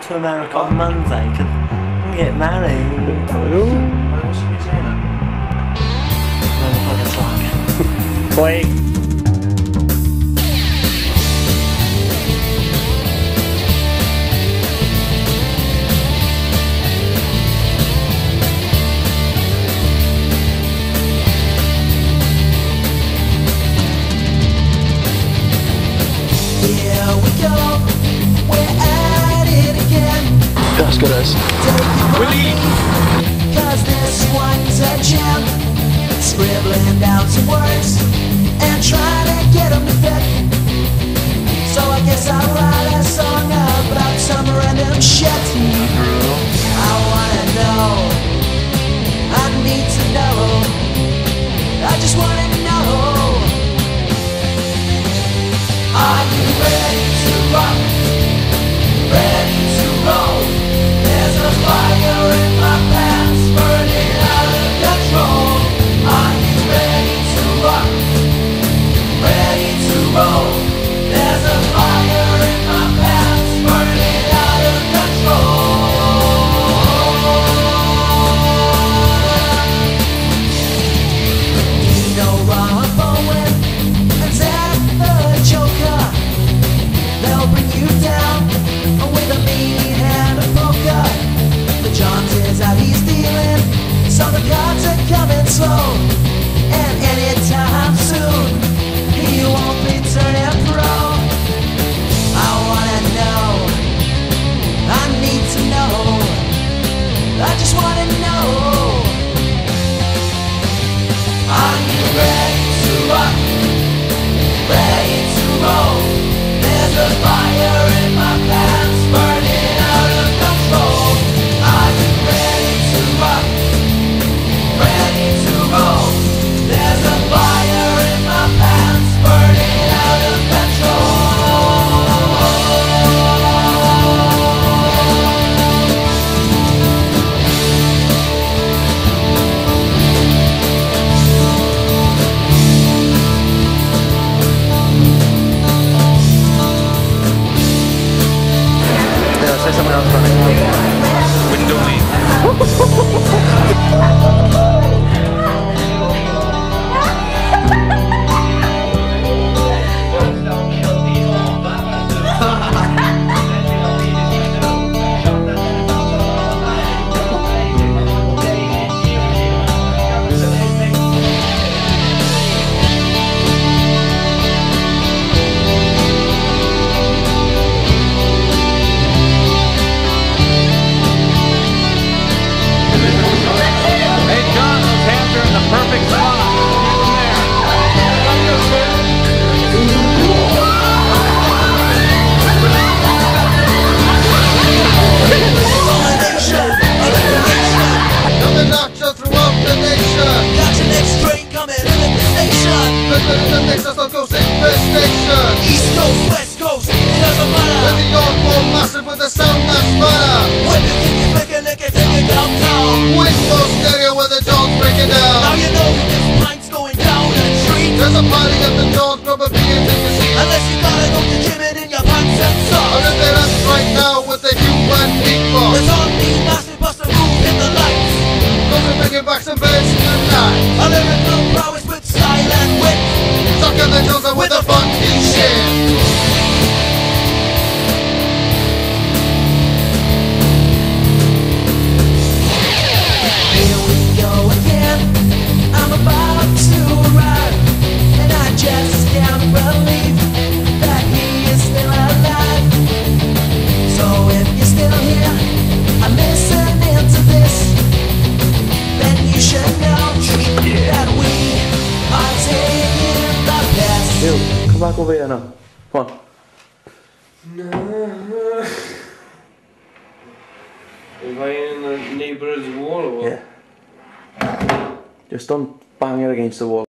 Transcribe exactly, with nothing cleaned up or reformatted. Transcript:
To America on Monday to get married. Why was she be saying that? Motherfucking fuck. Boy. Here we go, we're at it again. That's good as. Willie! Cause this one's a gem. Scribbling down some words and trying to get them to fit. So I guess I'll write a song about some random shit. I wanna know, I need to know, I just wanna know. Are you ready to rock? Ready to roll? There's a fire in my pants, burning out of control. Are you ready to rock? Ready to roll? There's a fire in my pants, burning out of control. You know Rambo and Zach the Joker, they'll bring you down with a mean hand of poker. The Johns is out, he's dealing, so the cards are coming slow. And anytime soon, he won't be turning pro. I wanna know, I need to know, I just wanna know. Are you ready to rock? Ready to roll? There's a fire in my pants, burning out of control. Are you ready to rock? Ready to roll? There's a fire in my pants, burning out of control. Say something else funny. Window leak. East Coast, West Coast, it doesn't matter. Let the yard fall massive with a sound that's better. When you think you're flicking, they can take it downtown. Gwinfo stereo where the John's breaking down. Now you know this pint's going down a treat. There's a party at the John's, grab a beer and take a seat. Unless you gotta go to gym it in your pants and socks. I'm in there right now with the human beatbox. There's on me, massive bust a move in the lights. Those are bringing back some birds tonight. A lyrical prowess with style and wit. Sucking the John's with the funky shit. Here we go again. I'm about to arrive, and I just can't believe that he is still alive. So if you're still here, I'm listening to this, then you should know that we are taking the best. Ew, come back over here now. Come on. Is I in the neighbour's wall or what? Yeah. Just don't bang it against the wall.